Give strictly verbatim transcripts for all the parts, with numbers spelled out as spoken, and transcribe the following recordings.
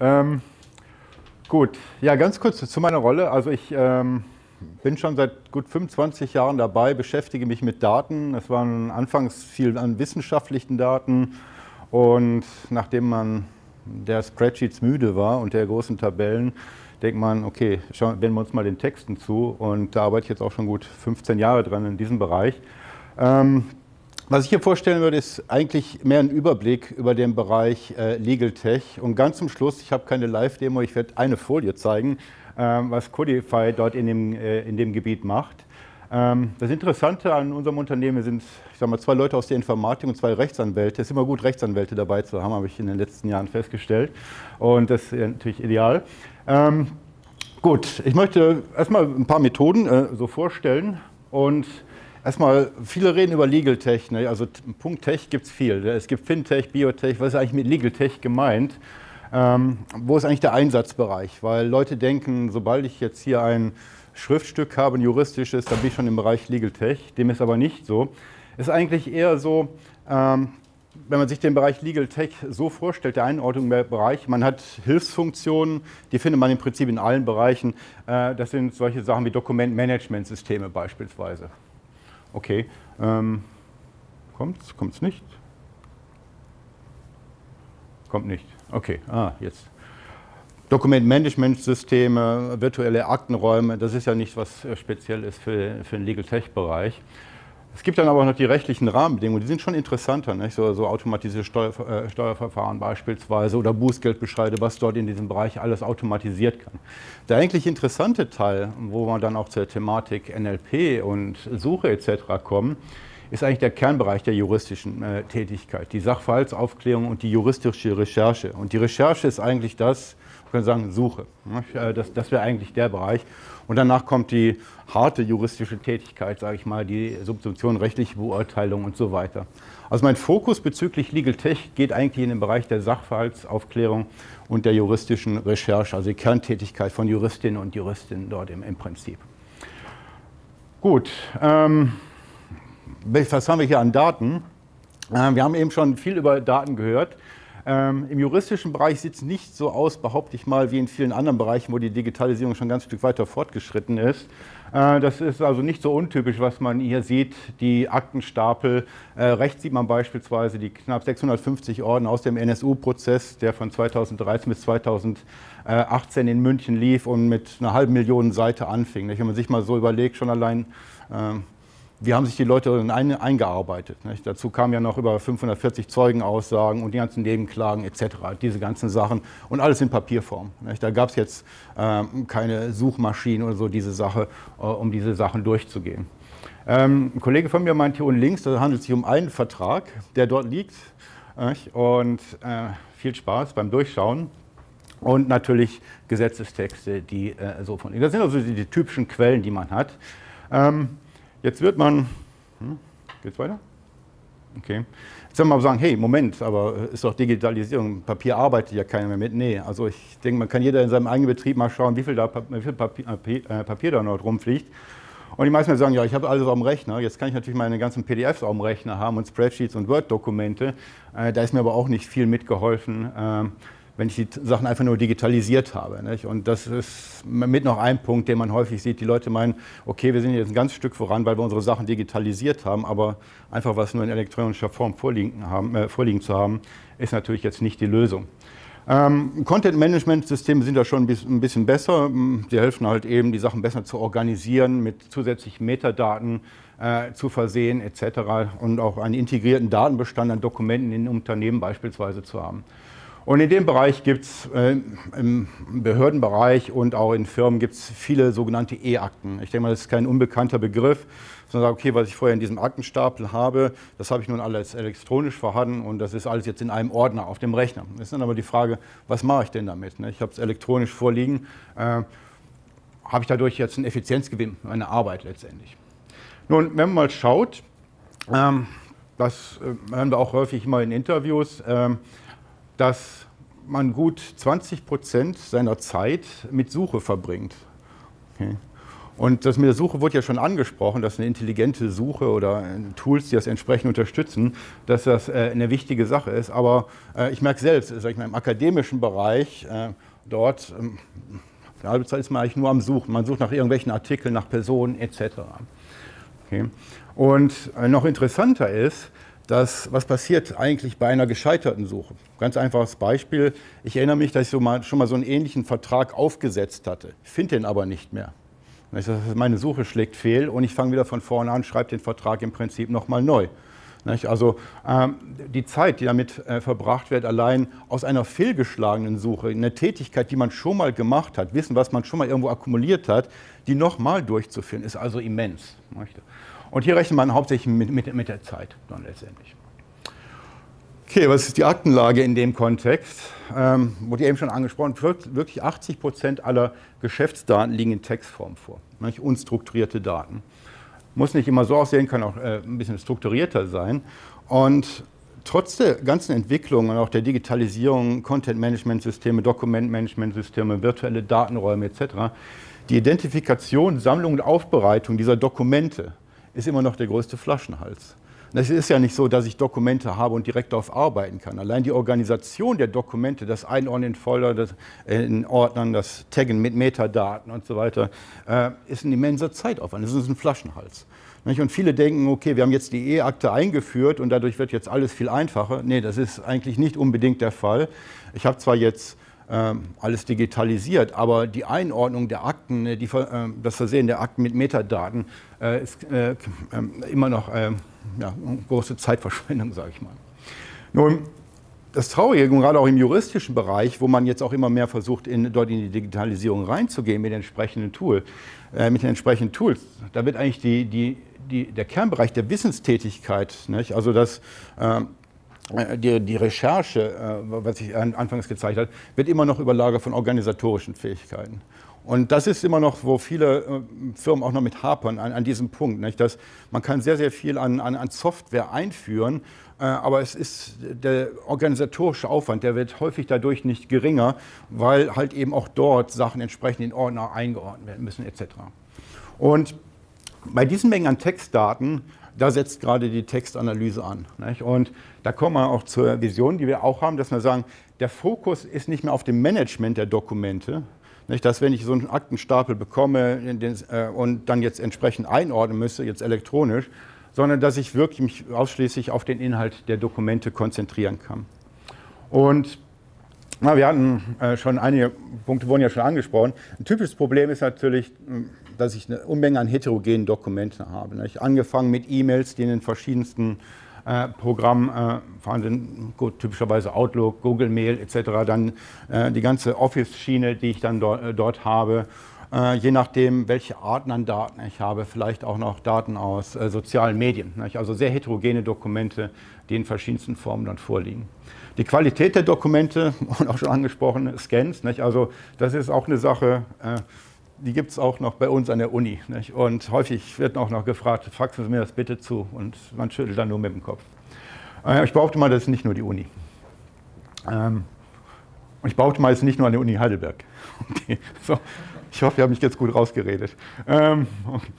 Ähm, gut, ja, ganz kurz zu meiner Rolle. Also ich ähm, bin schon seit gut fünfundzwanzig Jahren dabei, beschäftige mich mit Daten. Es waren anfangs viel an wissenschaftlichen Daten und nachdem man der Spreadsheets müde war und der großen Tabellen, denkt man, okay, schauen, wenden wir uns mal den Texten zu, und da arbeite ich jetzt auch schon gut fünfzehn Jahre dran in diesem Bereich. Ähm, Was ich hier vorstellen würde, ist eigentlich mehr ein Überblick über den Bereich äh, Legal Tech. Und ganz zum Schluss, ich habe keine Live-Demo, ich werde eine Folie zeigen, ähm, was Codify dort in dem, äh, in dem Gebiet macht. Ähm, das Interessante an unserem Unternehmen sind, ich sag mal, zwei Leute aus der Informatik und zwei Rechtsanwälte. Es ist immer gut, Rechtsanwälte dabei zu haben, habe ich in den letzten Jahren festgestellt. Und das ist natürlich ideal. Ähm, gut, ich möchte erstmal ein paar Methoden äh, so vorstellen. Und erstmal, viele reden über Legal Tech, ne? Also Punkt Tech gibt es viel. Es gibt Fintech, Biotech, was ist eigentlich mit Legal Tech gemeint? Ähm, wo ist eigentlich der Einsatzbereich? Weil Leute denken, sobald ich jetzt hier ein Schriftstück habe, ein juristisches, dann bin ich schon im Bereich Legal Tech. Dem ist aber nicht so. Es ist eigentlich eher so, ähm, wenn man sich den Bereich Legal Tech so vorstellt, der Einordnung im Bereich, man hat Hilfsfunktionen, die findet man im Prinzip in allen Bereichen. Äh, das sind solche Sachen wie Dokumentmanagementsysteme beispielsweise. Okay, ähm, kommt's? Kommt's nicht? Kommt nicht. Okay, ah, jetzt. Dokumentmanagementsysteme, virtuelle Aktenräume, das ist ja nicht was speziell ist für, für den Legal Tech-Bereich. Es gibt dann aber auch noch die rechtlichen Rahmenbedingungen, die sind schon interessanter, nicht? So, so automatisierte Steuer, äh, Steuerverfahren beispielsweise oder Bußgeldbescheide, was dort in diesem Bereich alles automatisiert kann. Der eigentlich interessante Teil, wo man dann auch zur Thematik N L P und Suche et cetera kommen, ist eigentlich der Kernbereich der juristischen äh, Tätigkeit, die Sachverhaltsaufklärung und die juristische Recherche. Und die Recherche ist eigentlich das, wir können sagen Suche, ne? das, das wäre eigentlich der Bereich. Und danach kommt die harte juristische Tätigkeit, sage ich mal, die Subsumption, rechtliche Beurteilung und so weiter. Also mein Fokus bezüglich Legal Tech geht eigentlich in den Bereich der Sachverhaltsaufklärung und der juristischen Recherche, also die Kerntätigkeit von Juristinnen und Juristen dort im, im Prinzip. Gut, ähm, was haben wir hier an Daten? Äh, wir haben eben schon viel über Daten gehört. Ähm, Im juristischen Bereich sieht es nicht so aus, behaupte ich mal, wie in vielen anderen Bereichen, wo die Digitalisierung schon ein ganz Stück weiter fortgeschritten ist. Äh, das ist also nicht so untypisch, was man hier sieht, die Aktenstapel. Äh, rechts sieht man beispielsweise die knapp sechshundertfünfzig Orden aus dem N S U-Prozess, der von zweitausenddreizehn bis zweitausendachtzehn in München lief und mit einer halben Million Seite anfing. Wenn man sich mal so überlegt, schon allein, äh, wie haben sich die Leute eingearbeitet? Nicht? Dazu kamen ja noch über fünfhundertvierzig Zeugenaussagen und die ganzen Nebenklagen et cetera, diese ganzen Sachen und alles in Papierform. Nicht? Da gab es jetzt äh, keine Suchmaschinen oder so, diese Sache, äh, um diese Sachen durchzugehen. Ähm, ein Kollege von mir meint hier unten links, da handelt es sich um einen Vertrag, der dort liegt. Nicht? Und äh, viel Spaß beim Durchschauen. Und natürlich Gesetzestexte, die äh, so von. Das sind also die, die typischen Quellen, die man hat. Ähm, Jetzt wird man, hm, geht's weiter? Okay. Jetzt soll man aber sagen, hey, Moment, aber ist doch Digitalisierung, Papier arbeitet ja keiner mehr mit. Nee, also ich denke, man kann jeder in seinem eigenen Betrieb mal schauen, wie viel, da, wie viel Papier, äh, Papier da noch rumfliegt. Und die meisten sagen, ja, ich habe alles auf dem Rechner, jetzt kann ich natürlich meine ganzen P D Fs auf dem Rechner haben und Spreadsheets und Word-Dokumente. Äh, da ist mir aber auch nicht viel mitgeholfen. Ähm, wenn ich die Sachen einfach nur digitalisiert habe. Nicht? Und das ist mit noch ein Punkt, den man häufig sieht. Die Leute meinen, okay, wir sind jetzt ein ganzes Stück voran, weil wir unsere Sachen digitalisiert haben, aber einfach was nur in elektronischer Form vorliegen, haben, äh, vorliegen zu haben, ist natürlich jetzt nicht die Lösung. Ähm, Content-Management-Systeme sind da schon ein bisschen besser. Die helfen halt eben, die Sachen besser zu organisieren, mit zusätzlichen Metadaten äh, zu versehen et cetera und auch einen integrierten Datenbestand an Dokumenten in Unternehmen beispielsweise zu haben. Und in dem Bereich gibt es, äh, im Behördenbereich und auch in Firmen gibt es viele sogenannte E-Akten. Ich denke mal, das ist kein unbekannter Begriff, sondern okay, was ich vorher in diesem Aktenstapel habe, das habe ich nun alles elektronisch vorhanden und das ist alles jetzt in einem Ordner auf dem Rechner. Das ist dann aber die Frage, was mache ich denn damit? Ich habe es elektronisch vorliegen, äh, habe ich dadurch jetzt einen Effizienzgewinn, eine Arbeit letztendlich. Nun, wenn man mal schaut, ähm, das äh, hören wir auch häufig immer in Interviews, ähm, dass man gut zwanzig Prozent seiner Zeit mit Suche verbringt. Okay. Und das mit der Suche wurde ja schon angesprochen, dass eine intelligente Suche oder Tools, die das entsprechend unterstützen, dass das äh, eine wichtige Sache ist. Aber äh, ich merke selbst, sag ich mal, im akademischen Bereich, äh, dort, ähm, die halbe Zeit ist man eigentlich nur am Suchen. Man sucht nach irgendwelchen Artikeln, nach Personen et cetera. Okay. Und äh, noch interessanter ist, dass, was passiert eigentlich bei einer gescheiterten Suche. Ganz einfaches Beispiel. Ich erinnere mich, dass ich so mal, schon mal so einen ähnlichen Vertrag aufgesetzt hatte. Ich finde den aber nicht mehr. Meine Suche schlägt fehl und ich fange wieder von vorne an, schreibe den Vertrag im Prinzip nochmal neu. Also ähm, die Zeit, die damit äh, verbracht wird, allein aus einer fehlgeschlagenen Suche, eine Tätigkeit, die man schon mal gemacht hat, Wissen, was man schon mal irgendwo akkumuliert hat, die nochmal durchzuführen, ist also immens. Und hier rechnet man hauptsächlich mit, mit, mit der Zeit dann letztendlich. Okay, was ist die Aktenlage in dem Kontext? Ähm, wurde eben schon angesprochen, wirklich achtzig Prozent aller Geschäftsdaten liegen in Textform vor, nicht? Unstrukturierte Daten. Muss nicht immer so aussehen, kann auch äh, ein bisschen strukturierter sein. Und trotz der ganzen Entwicklungen, auch der Digitalisierung, Content-Management-Systeme, Dokument-Management-Systeme, virtuelle Datenräume et cetera, die Identifikation, Sammlung und Aufbereitung dieser Dokumente ist immer noch der größte Flaschenhals. Es ist ja nicht so, dass ich Dokumente habe und direkt darauf arbeiten kann. Allein die Organisation der Dokumente, das Einordnen in Folder, das in Ordnern, das Taggen mit Metadaten und so weiter, äh, ist ein immenser Zeitaufwand. Das ist ein Flaschenhals. Und viele denken, okay, wir haben jetzt die E-Akte eingeführt und dadurch wird jetzt alles viel einfacher. Nee, das ist eigentlich nicht unbedingt der Fall. Ich habe zwar jetzt ähm, alles digitalisiert, aber die Einordnung der Akten, die, äh, das Versehen der Akten mit Metadaten äh, ist äh, äh, immer noch äh, ja, eine große Zeitverschwendung, sage ich mal. Nun, das Traurige, gerade auch im juristischen Bereich, wo man jetzt auch immer mehr versucht, in, dort in die Digitalisierung reinzugehen mit den entsprechenden, Tool, äh, mit den entsprechenden Tools, da wird eigentlich die, die, die, der Kernbereich der Wissenstätigkeit, nicht? Also das, äh, die, die Recherche, äh, was ich anfangs gezeigt habe, wird immer noch überlagert von organisatorischen Fähigkeiten. Und das ist immer noch, wo viele äh, Firmen auch noch mit hapern, an, an diesem Punkt. Nicht? Dass man kann sehr, sehr viel an, an, an Software einführen, äh, aber es ist der organisatorische Aufwand, der wird häufig dadurch nicht geringer, weil halt eben auch dort Sachen entsprechend in Ordner eingeordnet werden müssen et cetera. Und bei diesen Mengen an Textdaten, da setzt gerade die Textanalyse an. Nicht? Und da kommen wir auch zur Vision, die wir auch haben, dass wir sagen, der Fokus ist nicht mehr auf dem Management der Dokumente, nicht, dass wenn ich so einen Aktenstapel bekomme den, äh, und dann jetzt entsprechend einordnen müsste, jetzt elektronisch, sondern dass ich wirklich mich ausschließlich auf den Inhalt der Dokumente konzentrieren kann. Und na, wir hatten äh, schon einige Punkte, wurden ja schon angesprochen. Ein typisches Problem ist natürlich, dass ich eine Unmenge an heterogenen Dokumenten habe. Nicht? Angefangen mit E-Mails, die in den verschiedensten Äh, Programm äh, vorhanden, gut, typischerweise Outlook, Google Mail et cetera. Dann äh, die ganze Office-Schiene, die ich dann dort, äh, dort habe. Äh, je nachdem, welche Arten an Daten ich habe, vielleicht auch noch Daten aus äh, sozialen Medien. Nicht? Also sehr heterogene Dokumente, die in verschiedensten Formen dann vorliegen. Die Qualität der Dokumente, und auch schon angesprochen, Scans. Nicht? Also das ist auch eine Sache, äh, die gibt es auch noch bei uns an der Uni. Nicht? Und häufig wird auch noch gefragt, faxen Sie mir das bitte zu. Und man schüttelt dann nur mit dem Kopf. Äh, ich behaupte mal, das ist nicht nur die Uni. Ähm, und ich behaupte mal, es ist nicht nur an der Uni Heidelberg. Okay. So. Ich hoffe, ich habe mich jetzt gut rausgeredet. Ähm, okay.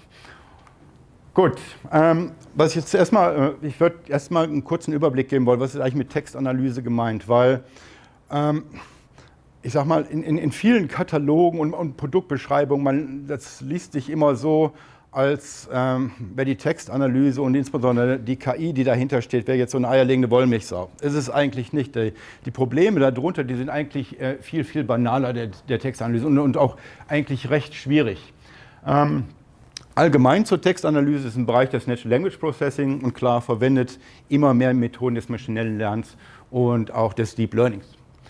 Gut, ähm, was ich jetzt erstmal, äh, ich würde erstmal einen kurzen Überblick geben wollen, was ist eigentlich mit Textanalyse gemeint, weil ähm, ich sag mal, in, in, in vielen Katalogen und, und Produktbeschreibungen, man, das liest sich immer so, als ähm, wäre die Textanalyse und insbesondere die K I, die dahinter steht, wäre jetzt so eine eierlegende Wollmilchsau. Es ist eigentlich nicht. Die, die Probleme darunter, die sind eigentlich äh, viel, viel banaler der, der Textanalyse und, und auch eigentlich recht schwierig. Ähm, allgemein zur Textanalyse ist ein Bereich des Natural Language Processing und klar verwendet immer mehr Methoden des maschinellen Lernens und auch des Deep Learnings.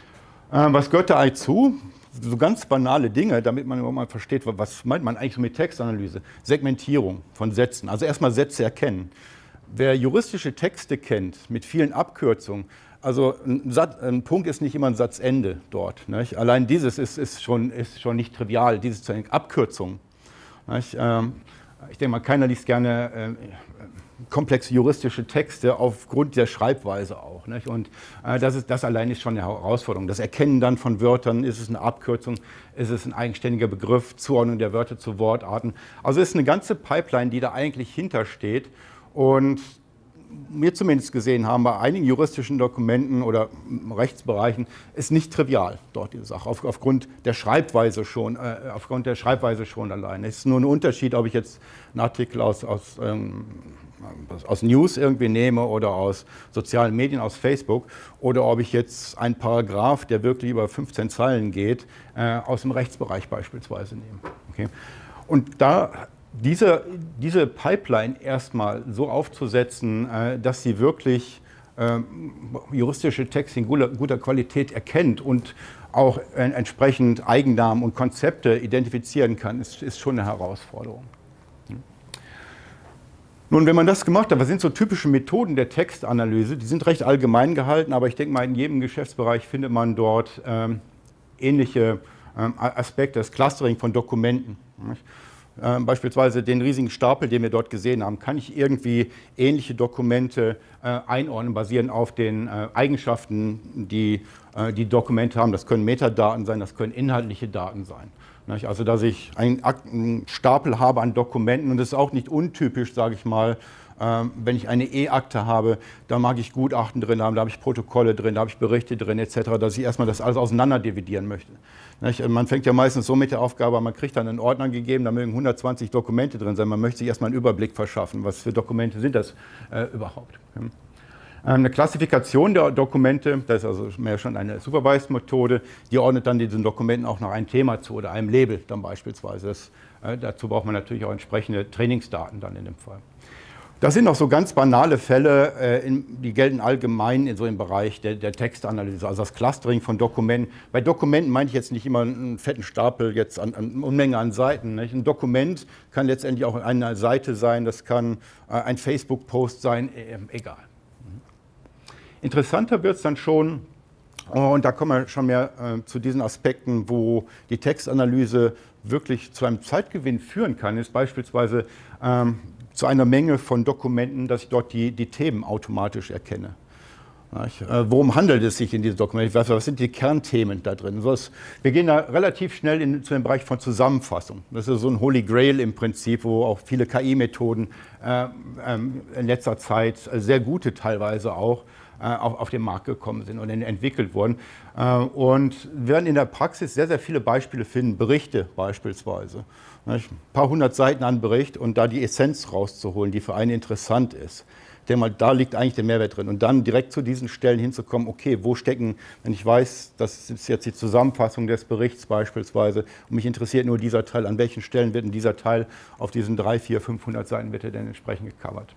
Was gehört da eigentlich zu? So ganz banale Dinge, damit man überhaupt mal versteht, was meint man eigentlich mit Textanalyse? Segmentierung von Sätzen, also erstmal Sätze erkennen. Wer juristische Texte kennt, mit vielen Abkürzungen, also ein, Satz, ein Punkt ist nicht immer ein Satzende dort. Nicht? Allein dieses ist, ist, schon, ist schon nicht trivial, diese Abkürzung. Nicht? Ich denke mal, keiner liest gerne komplexe juristische Texte aufgrund der Schreibweise auch. Nicht? Und äh, das, ist, das allein ist schon eine Herausforderung. Das Erkennen dann von Wörtern, ist es eine Abkürzung, ist es ein eigenständiger Begriff, Zuordnung der Wörter zu Wortarten. Also es ist eine ganze Pipeline, die da eigentlich hintersteht. Und wir zumindest gesehen haben, bei einigen juristischen Dokumenten oder Rechtsbereichen ist nicht trivial dort diese Sache, auf, aufgrund der Schreibweise schon, äh, aufgrund der Schreibweise schon allein. Es ist nur ein Unterschied, ob ich jetzt einen Artikel aus, aus, ähm, aus News irgendwie nehme oder aus sozialen Medien, aus Facebook, oder ob ich jetzt einen Paragraph, der wirklich über fünfzehn Zeilen geht, äh, aus dem Rechtsbereich beispielsweise nehme. Okay? Und da Diese, diese Pipeline erstmal so aufzusetzen, äh, dass sie wirklich äh, juristische Texte in guter, guter Qualität erkennt und auch äh, entsprechend Eigennamen und Konzepte identifizieren kann, ist, ist schon eine Herausforderung. Nun, wenn man das gemacht hat, was sind so typische Methoden der Textanalyse? Die sind recht allgemein gehalten, aber ich denke mal, in jedem Geschäftsbereich findet man dort ähm, ähnliche ähm, Aspekte, das Clustering von Dokumenten. Nicht? Äh, beispielsweise den riesigen Stapel, den wir dort gesehen haben, kann ich irgendwie ähnliche Dokumente äh, einordnen, basierend auf den äh, Eigenschaften, die äh, die Dokumente haben. Das können Metadaten sein, das können inhaltliche Daten sein. Nicht? Also, dass ich einen, einen Stapel habe an Dokumenten, und das ist auch nicht untypisch, sage ich mal, äh, wenn ich eine E-Akte habe, da mag ich Gutachten drin haben, da habe ich Protokolle drin, da habe ich Berichte drin et cetera, dass ich erstmal das alles auseinander dividieren möchte. Nicht? Man fängt ja meistens so mit der Aufgabe an, man kriegt dann einen Ordner gegeben, da mögen hundertzwanzig Dokumente drin sein, man möchte sich erstmal einen Überblick verschaffen, was für Dokumente sind das äh, überhaupt. Ja. Eine Klassifikation der Dokumente, das ist also mehr schon eine Supervised-Methode, die ordnet dann diesen Dokumenten auch noch ein Thema zu oder einem Label dann beispielsweise. Das, äh, dazu braucht man natürlich auch entsprechende Trainingsdaten dann in dem Fall. Das sind auch so ganz banale Fälle, äh, in, die gelten allgemein in so im Bereich der, der Textanalyse, also das Clustering von Dokumenten. Bei Dokumenten meine ich jetzt nicht immer einen fetten Stapel jetzt an, an Unmenge an Seiten. Nicht? Ein Dokument kann letztendlich auch eine Seite sein, das kann äh, ein Facebook-Post sein, äh, egal. Interessanter wird es dann schon, und da kommen wir schon mehr äh, zu diesen Aspekten, wo die Textanalyse wirklich zu einem Zeitgewinn führen kann, ist beispielsweise ähm, zu einer Menge von Dokumenten, dass ich dort die, die Themen automatisch erkenne. Äh, worum handelt es sich in diesem Dokument? Was, was sind die Kernthemen da drin? So ist, wir gehen da relativ schnell in, zu dem Bereich von Zusammenfassung. Das ist so ein Holy Grail im Prinzip, wo auch viele K I-Methoden äh, ähm, in letzter Zeit, sehr gute teilweise auch, Auf, auf den Markt gekommen sind und entwickelt wurden. Und wir werden in der Praxis sehr, sehr viele Beispiele finden, Berichte beispielsweise. Ein paar hundert Seiten an Bericht und da die Essenz rauszuholen, die für einen interessant ist. Ich denke mal, da liegt eigentlich der Mehrwert drin. Und dann direkt zu diesen Stellen hinzukommen, okay, wo stecken, wenn ich weiß, das ist jetzt die Zusammenfassung des Berichts beispielsweise und mich interessiert nur dieser Teil, an welchen Stellen wird denn dieser Teil auf diesen dreihundert, vierhundert, fünfhundert Seiten wird er denn entsprechend gecovert.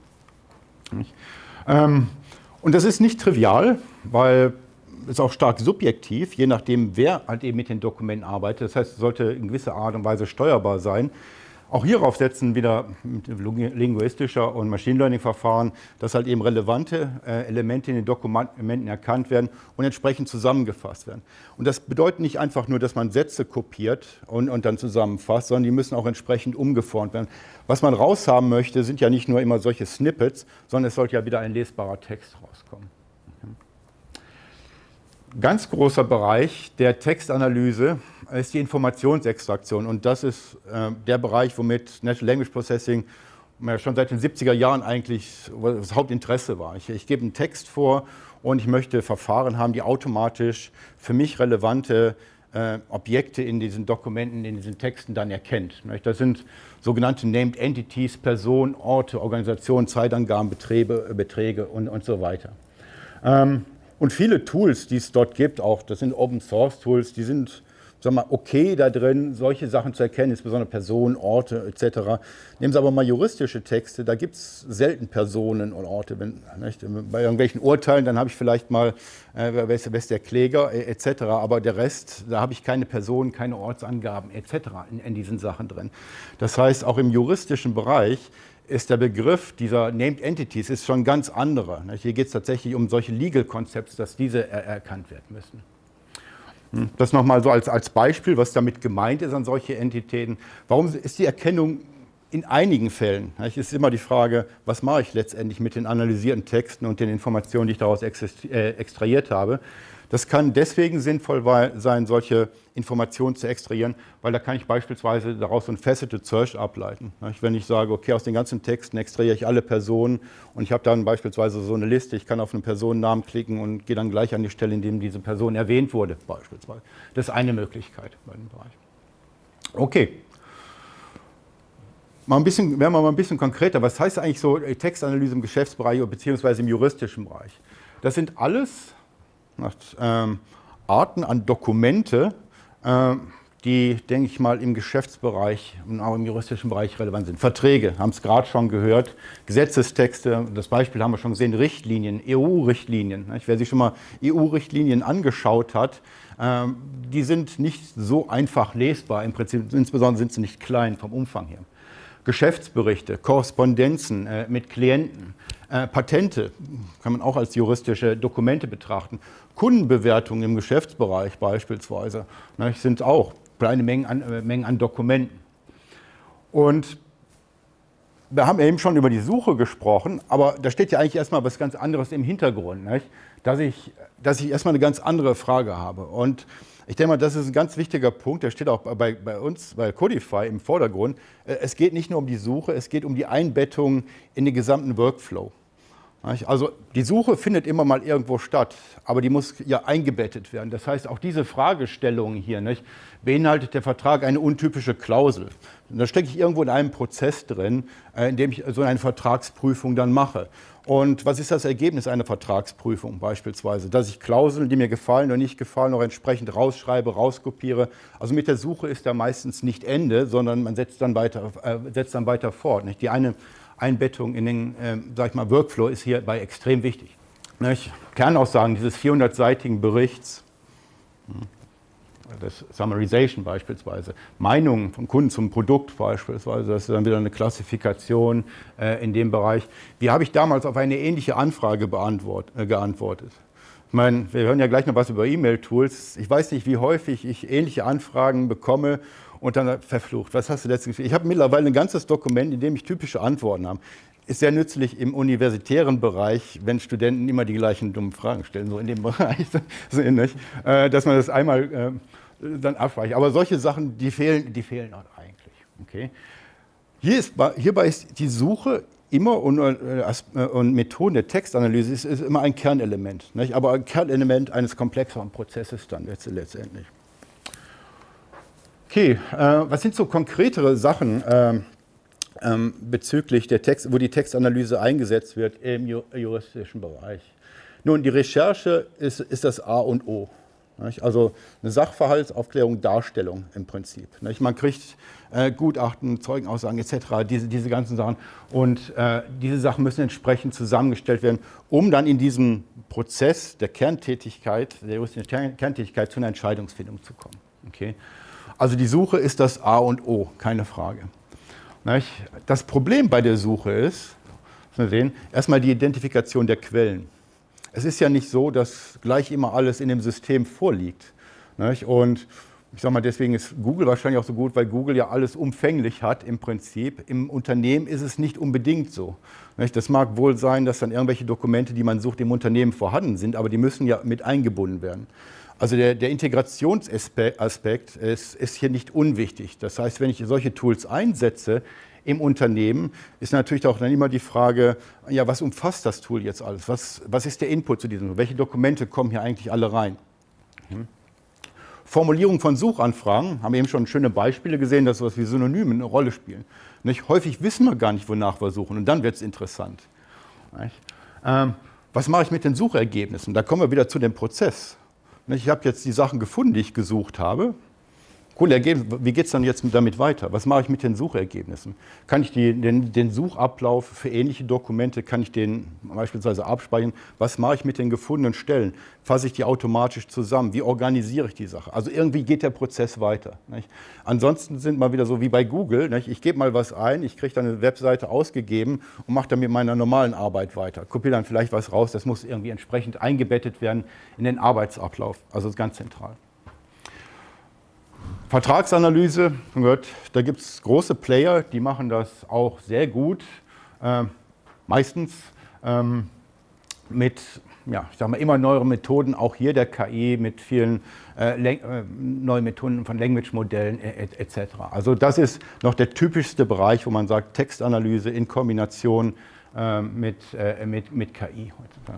Ähm, Und das ist nicht trivial, weil es auch stark subjektiv, je nachdem, wer halt eben mit den Dokumenten arbeitet. Das heißt, es sollte in gewisser Art und Weise steuerbar sein. Auch hierauf setzen wieder mit linguistischer und Machine Learning Verfahren, dass halt eben relevante äh, Elemente in den Dokumenten erkannt werden und entsprechend zusammengefasst werden. Und das bedeutet nicht einfach nur, dass man Sätze kopiert und, und dann zusammenfasst, sondern die müssen auch entsprechend umgeformt werden. Was man raushaben möchte, sind ja nicht nur immer solche Snippets, sondern es sollte ja wieder ein lesbarer Text rauskommen. Ganz großer Bereich der Textanalyse ist die Informationsextraktion. Und das ist äh, der Bereich, womit Natural Language Processing ja, schon seit den siebziger Jahren eigentlich das Hauptinteresse war. Ich, ich gebe einen Text vor und ich möchte Verfahren haben, die automatisch für mich relevante äh, Objekte in diesen Dokumenten, in diesen Texten dann erkennt. Das sind sogenannte Named Entities, Personen, Orte, Organisationen, Zeitangaben, Betriebe, Beträge und, und so weiter. Ähm, Und viele Tools, die es dort gibt, auch das sind Open-Source-Tools, die sind, sagen wir mal, okay da drin, solche Sachen zu erkennen, insbesondere Personen, Orte et cetera. Nehmen Sie aber mal juristische Texte, da gibt es selten Personen und Orte. Wenn, nicht? Bei irgendwelchen Urteilen, dann habe ich vielleicht mal, äh, wer, ist, wer ist der Kläger et cetera. Aber der Rest, da habe ich keine Personen, keine Ortsangaben et cetera in, in diesen Sachen drin. Das heißt, auch im juristischen Bereich ist der Begriff dieser Named Entities ist schon ein ganz anderer. Hier geht es tatsächlich um solche Legal Concepts, dass diese er erkannt werden müssen. Das nochmal so als, als Beispiel, was damit gemeint ist an solche Entitäten. Warum ist die Erkennung in einigen Fällen nicht, ist immer die Frage, was mache ich letztendlich mit den analysierten Texten und den Informationen, die ich daraus extrahiert habe. Das kann deswegen sinnvoll sein, solche Informationen zu extrahieren, weil da kann ich beispielsweise daraus so ein Faceted Search ableiten. Wenn ich sage, okay, aus den ganzen Texten extrahiere ich alle Personen und ich habe dann beispielsweise so eine Liste, ich kann auf einen Personennamen klicken und gehe dann gleich an die Stelle, in der diese Person erwähnt wurde, beispielsweise. Das ist eine Möglichkeit bei dem Bereich. Okay. Mal ein bisschen, werden wir mal ein bisschen konkreter. Was heißt eigentlich so Textanalyse im Geschäftsbereich bzw. im juristischen Bereich? Das sind alles ähm, Arten an Dokumente, ähm, die, denke ich mal, im Geschäftsbereich und auch im juristischen Bereich relevant sind. Verträge, haben es gerade schon gehört, Gesetzestexte, das Beispiel haben wir schon gesehen, Richtlinien, E U-Richtlinien. Wer sich schon mal E U-Richtlinien angeschaut hat, ähm, die sind nicht so einfach lesbar, im Prinzip, insbesondere sind sie nicht klein vom Umfang her. Geschäftsberichte, Korrespondenzen äh, mit Klienten, äh, Patente kann man auch als juristische Dokumente betrachten. Kundenbewertungen im Geschäftsbereich beispielsweise, ne, sind auch kleine Mengen an, äh, Mengen an Dokumenten. Und wir haben eben schon über die Suche gesprochen, aber da steht ja eigentlich erstmal was ganz anderes im Hintergrund, nicht? Dass ich, dass ich erstmal eine ganz andere Frage habe. Und ich denke mal, das ist ein ganz wichtiger Punkt, der steht auch bei, bei uns, bei Codify im Vordergrund. Es geht nicht nur um die Suche, es geht um die Einbettung in den gesamten Workflow. Also die Suche findet immer mal irgendwo statt, aber die muss ja eingebettet werden. Das heißt, auch diese Fragestellung hier, nicht, beinhaltet der Vertrag eine untypische Klausel. Da stecke ich irgendwo in einem Prozess drin, in dem ich so eine Vertragsprüfung dann mache. Und was ist das Ergebnis einer Vertragsprüfung beispielsweise? Dass ich Klauseln, die mir gefallen oder nicht gefallen, noch entsprechend rausschreibe, rauskopiere. Also mit der Suche ist da meistens nicht Ende, sondern man setzt dann weiter, äh, setzt dann weiter fort. Nicht? Die eine Einbettung in den äh, sag ich mal, Workflow ist hierbei extrem wichtig. Nicht? Kernaussagen dieses vierhundertseitigen Berichts, das Summarization beispielsweise, Meinungen von Kunden zum Produkt beispielsweise, das ist dann wieder eine Klassifikation äh, in dem Bereich. Wie habe ich damals auf eine ähnliche Anfrage beantwort, äh, geantwortet? Ich meine, wir hören ja gleich noch was über E-Mail-Tools. Ich weiß nicht, wie häufig ich ähnliche Anfragen bekomme und dann verflucht. Was hast du letztens geschrieben? Ich habe mittlerweile ein ganzes Dokument, in dem ich typische Antworten habe. Ist sehr nützlich im universitären Bereich, wenn Studenten immer die gleichen dummen Fragen stellen, so in dem Bereich, so ähnlich, äh, dass man das einmal äh, dann abweicht. Aber solche Sachen, die fehlen, die fehlen auch eigentlich. Okay? Hier ist, hierbei ist die Suche immer und, äh, und Methoden der Textanalyse ist, ist immer ein Kernelement, nicht? Aber ein Kernelement eines komplexeren Prozesses dann letztendlich. Okay, äh, was sind so konkretere Sachen äh, ähm, bezüglich der Text, wo die Textanalyse eingesetzt wird im juristischen Bereich? Nun, die Recherche ist, ist das A und O. Nicht? Also eine Sachverhaltsaufklärung, Darstellung im Prinzip. Nicht? Man kriegt äh, Gutachten, Zeugenaussagen et cetera, diese, diese ganzen Sachen. Und äh, diese Sachen müssen entsprechend zusammengestellt werden, um dann in diesem Prozess der Kerntätigkeit, der juristischen Kerntätigkeit zu einer Entscheidungsfindung zu kommen. Okay? Also die Suche ist das A und O, keine Frage. Nicht? Das Problem bei der Suche ist, wir sehen, erstmal die Identifikation der Quellen. Es ist ja nicht so, dass gleich immer alles in dem System vorliegt. Nicht? Und ich sage mal, deswegen ist Google wahrscheinlich auch so gut, weil Google ja alles umfänglich hat im Prinzip. Im Unternehmen ist es nicht unbedingt so. Nicht? Das mag wohl sein, dass dann irgendwelche Dokumente, die man sucht, im Unternehmen vorhanden sind, aber die müssen ja mit eingebunden werden. Also der, der Integrationsaspekt ist, ist hier nicht unwichtig. Das heißt, wenn ich solche Tools einsetze im Unternehmen, ist natürlich auch dann immer die Frage, ja, was umfasst das Tool jetzt alles? Was, was ist der Input zu diesem Tool? Welche Dokumente kommen hier eigentlich alle rein? Hm. Formulierung von Suchanfragen, haben wir eben schon schöne Beispiele gesehen, dass sowas wie Synonyme eine Rolle spielen. Nicht? Häufig wissen wir gar nicht, wonach wir suchen und dann wird es interessant. Ähm, was mache ich mit den Suchergebnissen? Da kommen wir wieder zu dem Prozess. Ich habe jetzt die Sachen gefunden, die ich gesucht habe. Cool, wie geht es dann jetzt damit weiter? Was mache ich mit den Suchergebnissen? Kann ich die, den, den Suchablauf für ähnliche Dokumente, kann ich den beispielsweise abspeichern? Was mache ich mit den gefundenen Stellen? Fasse ich die automatisch zusammen? Wie organisiere ich die Sache? Also irgendwie geht der Prozess weiter. Nicht? Ansonsten sind wir wieder so wie bei Google. Nicht? Ich gebe mal was ein, ich kriege dann eine Webseite ausgegeben und mache dann mit meiner normalen Arbeit weiter. Kopiere dann vielleicht was raus, das muss irgendwie entsprechend eingebettet werden in den Arbeitsablauf. Also das ist ganz zentral. Vertragsanalyse, gehört, da gibt es große Player, die machen das auch sehr gut, äh, meistens ähm, mit, ja, ich sag mal, immer neueren Methoden, auch hier der K I mit vielen äh, äh, neuen Methoden von Language-Modellen et cetera. Also das ist noch der typischste Bereich, wo man sagt, Textanalyse in Kombination äh, mit, äh, mit, mit K I heutzutage.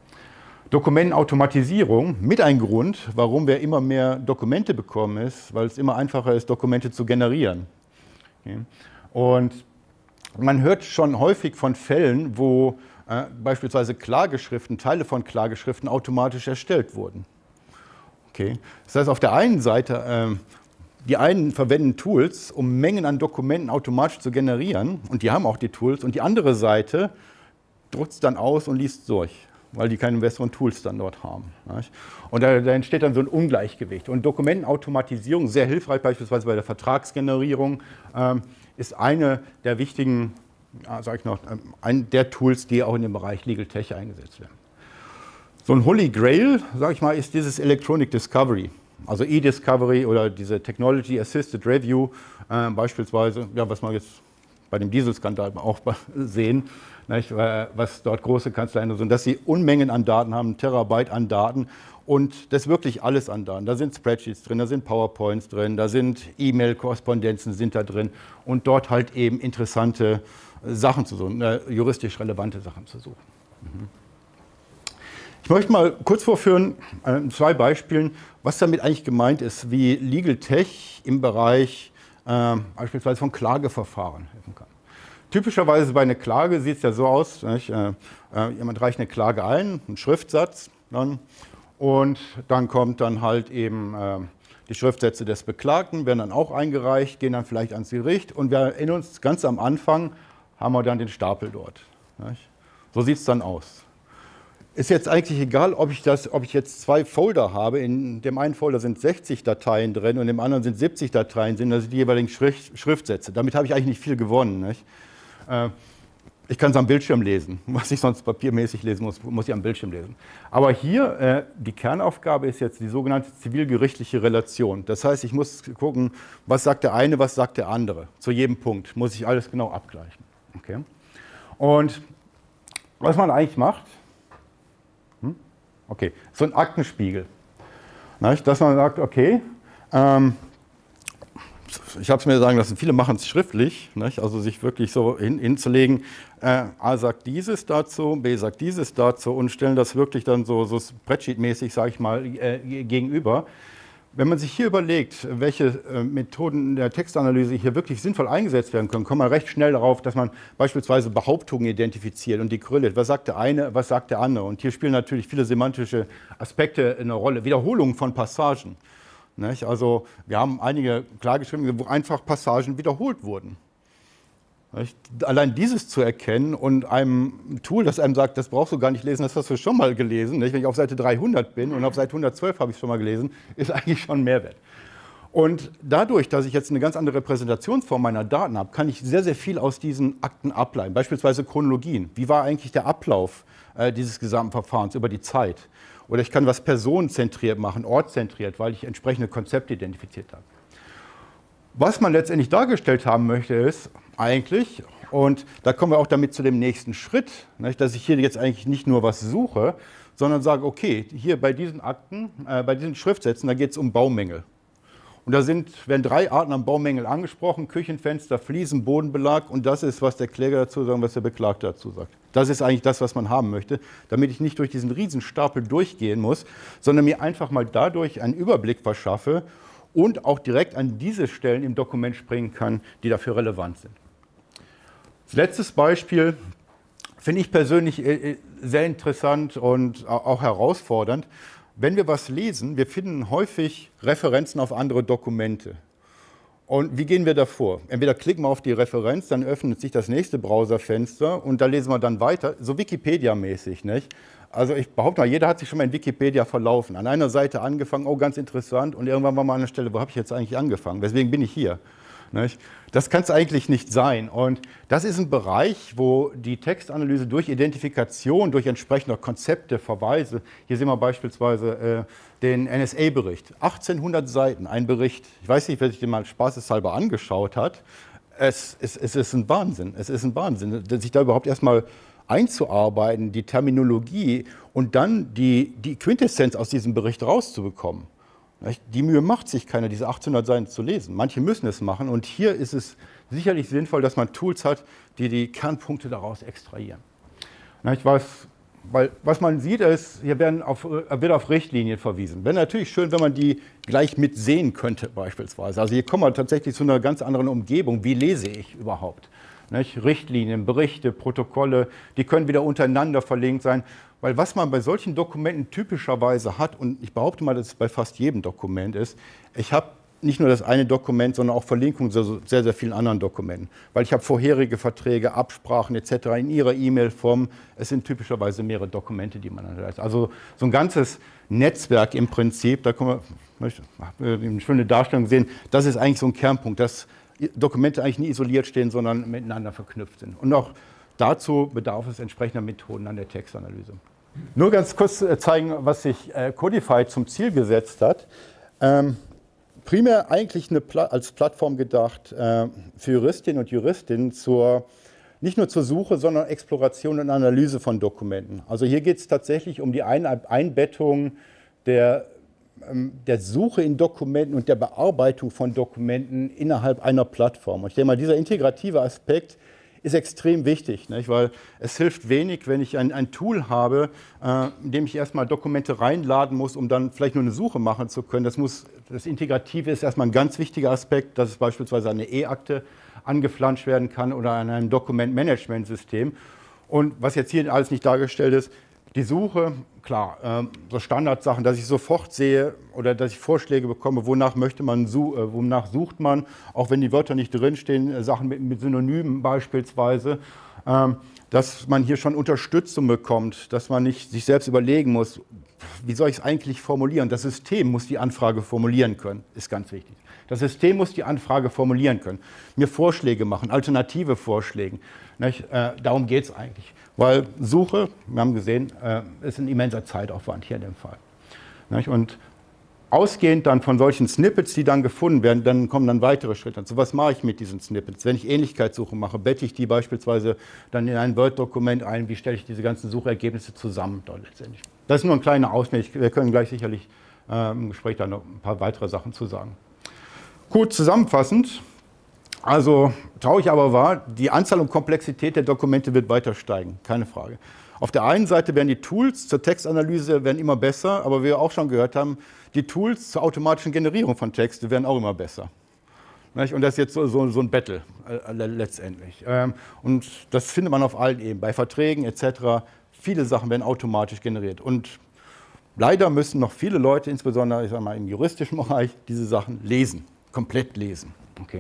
Dokumentenautomatisierung mit ein Grund, warum wir immer mehr Dokumente bekommen, ist, weil es immer einfacher ist, Dokumente zu generieren. Okay. Und man hört schon häufig von Fällen, wo äh, beispielsweise Klageschriften, Teile von Klageschriften automatisch erstellt wurden. Okay. Das heißt, auf der einen Seite, äh, die einen verwenden Tools, um Mengen an Dokumenten automatisch zu generieren, und die haben auch die Tools, und die andere Seite druckt es dann aus und liest durch, weil die keine besseren Tools dann dort haben. Und da, da entsteht dann so ein Ungleichgewicht. Und Dokumentenautomatisierung, sehr hilfreich beispielsweise bei der Vertragsgenerierung, ähm, ist eine der wichtigen, ja, sag ich noch, ein der Tools, die auch in dem Bereich Legal Tech eingesetzt werden. So ein Holy Grail, sage ich mal, ist dieses Electronic Discovery, also E-Discovery oder diese Technology Assisted Review, äh, beispielsweise, ja, was wir jetzt bei dem Dieselskandal auch sehen, nicht, was dort große Kanzleien sind, dass sie Unmengen an Daten haben, Terabyte an Daten, und das ist wirklich alles an Daten. Da sind Spreadsheets drin, da sind PowerPoints drin, da sind E-Mail-Korrespondenzen sind da drin und dort halt eben interessante Sachen zu suchen, äh, juristisch relevante Sachen zu suchen. Mhm. Ich möchte mal kurz vorführen, äh, zwei Beispielen, was damit eigentlich gemeint ist, wie Legal Tech im Bereich äh, beispielsweise von Klageverfahren helfen kann. Typischerweise bei einer Klage sieht es ja so aus, nicht? Äh, äh, jemand reicht eine Klage ein, einen Schriftsatz, dann, und dann kommt dann halt eben äh, die Schriftsätze des Beklagten, werden dann auch eingereicht, gehen dann vielleicht ans Gericht, und wir erinnern uns, ganz am Anfang haben wir dann den Stapel dort. Nicht? So sieht es dann aus. Ist jetzt eigentlich egal, ob ich, das, ob ich jetzt zwei Folder habe. In dem einen Folder sind sechzig Dateien drin und in dem anderen sind siebzig Dateien, sind also die jeweiligen Schrift, Schriftsätze. Damit habe ich eigentlich nicht viel gewonnen. Nicht? Äh, ich kann es am Bildschirm lesen. Was ich sonst papiermäßig lesen muss, muss ich am Bildschirm lesen. Aber hier, äh, die Kernaufgabe ist jetzt die sogenannte zivilgerichtliche Relation. Das heißt, ich muss gucken, was sagt der eine, was sagt der andere. Zu jedem Punkt muss ich alles genau abgleichen. Okay? Und was man eigentlich macht, okay, so ein Aktenspiegel. Dass man sagt, okay, ähm, ich habe es mir sagen lassen, viele machen es schriftlich, nicht? Also sich wirklich so hin, hinzulegen, äh, A sagt dieses dazu, B sagt dieses dazu, und stellen das wirklich dann so, so Spreadsheet-mäßig, sage ich mal, äh, gegenüber. Wenn man sich hier überlegt, welche äh, Methoden der Textanalyse hier wirklich sinnvoll eingesetzt werden können, kommt man recht schnell darauf, dass man beispielsweise Behauptungen identifiziert und die korreliert. Was sagt der eine, was sagt der andere? Und hier spielen natürlich viele semantische Aspekte eine Rolle. Wiederholungen von Passagen. Nicht? Also wir haben einige Klageschriftungen, wo einfach Passagen wiederholt wurden. Nicht? Allein dieses zu erkennen und einem Tool, das einem sagt, das brauchst du gar nicht lesen, das hast du schon mal gelesen. Nicht? Wenn ich auf Seite dreihundert bin und auf Seite hundertzwölf habe ich es schon mal gelesen, ist eigentlich schon ein Mehrwert. Und dadurch, dass ich jetzt eine ganz andere Repräsentationsform meiner Daten habe, kann ich sehr, sehr viel aus diesen Akten ableiten. Beispielsweise Chronologien. Wie war eigentlich der Ablauf äh, dieses gesamten Verfahrens über die Zeit? Oder ich kann was personenzentriert machen, ortszentriert, weil ich entsprechende Konzepte identifiziert habe. Was man letztendlich dargestellt haben möchte, ist eigentlich, und da kommen wir auch damit zu dem nächsten Schritt, nicht, dass ich hier jetzt eigentlich nicht nur was suche, sondern sage, okay, hier bei diesen Akten, äh, bei diesen Schriftsätzen, da geht es um Baumängel. Und da sind, werden drei Arten an Baumängel angesprochen: Küchenfenster, Fliesen, Bodenbelag, und das ist, was der Kläger dazu sagt, was der Beklagte dazu sagt. Das ist eigentlich das, was man haben möchte, damit ich nicht durch diesen Riesenstapel durchgehen muss, sondern mir einfach mal dadurch einen Überblick verschaffe und auch direkt an diese Stellen im Dokument springen kann, die dafür relevant sind. Als letztes Beispiel finde ich persönlich sehr interessant und auch herausfordernd. Wenn wir was lesen, wir finden häufig Referenzen auf andere Dokumente. Und wie gehen wir da vor? Entweder klicken wir auf die Referenz, dann öffnet sich das nächste Browserfenster und da lesen wir dann weiter, so Wikipedia-mäßig, nicht? Also ich behaupte mal, jeder hat sich schon mal in Wikipedia verlaufen. An einer Seite angefangen, oh, ganz interessant, und irgendwann war mal an einer Stelle, wo habe ich jetzt eigentlich angefangen? Weswegen bin ich hier? Nicht? Das kann es eigentlich nicht sein. Und das ist ein Bereich, wo die Textanalyse durch Identifikation, durch entsprechende Konzepte, Verweise, hier sehen wir beispielsweise äh, den N S A-Bericht, achtzehnhundert Seiten, ein Bericht. Ich weiß nicht, wer sich den mal spaßeshalber angeschaut hat. Es, es, es ist ein Wahnsinn, es ist ein Wahnsinn, sich da überhaupt erstmal einzuarbeiten, die Terminologie und dann die, die Quintessenz aus diesem Bericht rauszubekommen. Die Mühe macht sich keiner, diese achtzehnhundert Seiten zu lesen. Manche müssen es machen und hier ist es sicherlich sinnvoll, dass man Tools hat, die die Kernpunkte daraus extrahieren. Was, weil, was man sieht, ist, hier werden auf, wird auf Richtlinien verwiesen. Wäre natürlich schön, wenn man die gleich mit sehen könnte beispielsweise. Also hier kommen wir tatsächlich zu einer ganz anderen Umgebung. Wie lese ich überhaupt? Nicht? Richtlinien, Berichte, Protokolle, die können wieder untereinander verlinkt sein. Weil was man bei solchen Dokumenten typischerweise hat, und ich behaupte mal, dass es bei fast jedem Dokument ist, ich habe nicht nur das eine Dokument, sondern auch Verlinkungen zu sehr, sehr vielen anderen Dokumenten. Weil ich habe vorherige Verträge, Absprachen et cetera in Ihrer E-Mail-Form. Es sind typischerweise mehrere Dokumente, die man dann hat. Also so ein ganzes Netzwerk im Prinzip, da können wir eine schöne Darstellung sehen, das ist eigentlich so ein Kernpunkt, dass Dokumente eigentlich nie isoliert stehen, sondern miteinander verknüpft sind. Und auch dazu bedarf es entsprechender Methoden an der Textanalyse. Nur ganz kurz zeigen, was sich äh, Codify zum Ziel gesetzt hat. Ähm, primär eigentlich eine Pla- als Plattform gedacht äh, für Juristinnen und Juristinnen zur, nicht nur zur Suche, sondern Exploration und Analyse von Dokumenten. Also hier geht es tatsächlich um die Ein- Einbettung der, ähm, der Suche in Dokumenten und der Bearbeitung von Dokumenten innerhalb einer Plattform. Und ich denke mal, dieser integrative Aspekt ist extrem wichtig, nicht? Weil es hilft wenig, wenn ich ein, ein Tool habe, äh, in dem ich erstmal Dokumente reinladen muss, um dann vielleicht nur eine Suche machen zu können. Das, muss, das Integrative ist erstmal ein ganz wichtiger Aspekt, dass es beispielsweise eine E-Akte angeflanscht werden kann oder an einem Dokumentmanagementsystem. Und was jetzt hier alles nicht dargestellt ist, die Suche, klar, äh, so Standardsachen, dass ich sofort sehe oder dass ich Vorschläge bekomme, wonach möchte man, su äh, wonach sucht man, auch wenn die Wörter nicht drinstehen, äh, Sachen mit, mit Synonymen beispielsweise, ähm, dass man hier schon Unterstützung bekommt, dass man nicht sich selbst überlegen muss, wie soll ich es eigentlich formulieren. Das System muss die Anfrage formulieren können, ist ganz wichtig. Das System muss die Anfrage formulieren können, mir Vorschläge machen, alternative Vorschläge. Nicht? Äh, darum geht es eigentlich. Weil Suche, wir haben gesehen, äh, ist ein immenser Zeitaufwand hier in dem Fall. Nicht? Und ausgehend dann von solchen Snippets, die dann gefunden werden, dann kommen dann weitere Schritte. Also was mache ich mit diesen Snippets? Wenn ich Ähnlichkeitssuche mache, bette ich die beispielsweise dann in ein Word-Dokument ein, wie stelle ich diese ganzen Suchergebnisse zusammen dort letztendlich. Das ist nur ein kleiner Ausschnitt. Wir können gleich sicherlich äh, im Gespräch dann noch ein paar weitere Sachen zu sagen. Gut, zusammenfassend. Also traurig aber war, die Anzahl und Komplexität der Dokumente wird weiter steigen, keine Frage. Auf der einen Seite werden die Tools zur Textanalyse werden immer besser, aber wie wir auch schon gehört haben, die Tools zur automatischen Generierung von Texten werden auch immer besser. Und das ist jetzt so, so, so ein Battle äh, letztendlich. Und das findet man auf allen Ebenen, bei Verträgen et cetera. Viele Sachen werden automatisch generiert. Und leider müssen noch viele Leute, insbesondere ich sag mal, im juristischen Bereich, diese Sachen lesen, komplett lesen. Okay.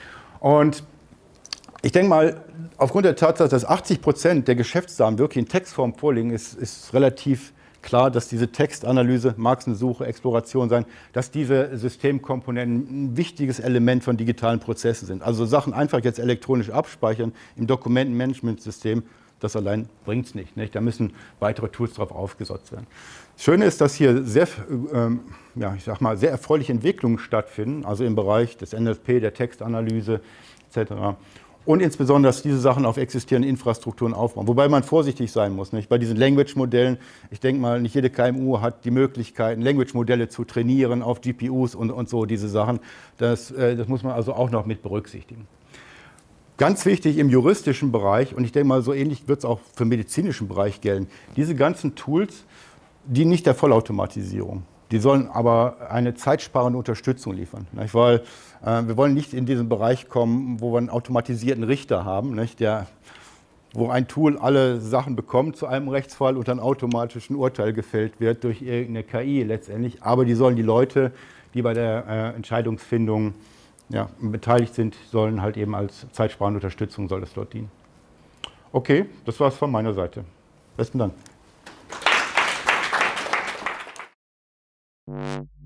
Und ich denke mal, aufgrund der Tatsache, dass achtzig Prozent der Geschäftsdaten wirklich in Textform vorliegen, ist, ist relativ klar, dass diese Textanalyse, mag es eine Suche, Exploration sein, dass diese Systemkomponenten ein wichtiges Element von digitalen Prozessen sind. Also Sachen einfach jetzt elektronisch abspeichern im Dokumentenmanagementsystem, das allein bringt es nicht, nicht. Da müssen weitere Tools darauf aufgesetzt werden. Das Schöne ist, dass hier sehr, ähm, ja, ich sag mal, sehr erfreuliche Entwicklungen stattfinden, also im Bereich des N L P, der Textanalyse et cetera. Und insbesondere, dass diese Sachen auf existierenden Infrastrukturen aufbauen. Wobei man vorsichtig sein muss. Nicht? Bei diesen Language-Modellen, ich denke mal, nicht jede K M U hat die Möglichkeit, Language-Modelle zu trainieren auf G P Us und, und so, diese Sachen. Das, äh, das muss man also auch noch mit berücksichtigen. Ganz wichtig im juristischen Bereich, und ich denke mal, so ähnlich wird es auch für den medizinischen Bereich gelten, diese ganzen Tools dienen nicht der Vollautomatisierung. Die sollen aber eine zeitsparende Unterstützung liefern. Nicht? Weil äh, wir wollen nicht in diesen Bereich kommen, wo wir einen automatisierten Richter haben, nicht? Der, wo ein Tool alle Sachen bekommt zu einem Rechtsfall und dann automatisch ein Urteil gefällt wird durch irgendeine K I letztendlich. Aber die sollen die Leute, die bei der äh, Entscheidungsfindung ja, beteiligt sind, sollen halt eben als zeitsparende Unterstützung soll das dort dienen. Okay, das war es von meiner Seite. Besten Dank.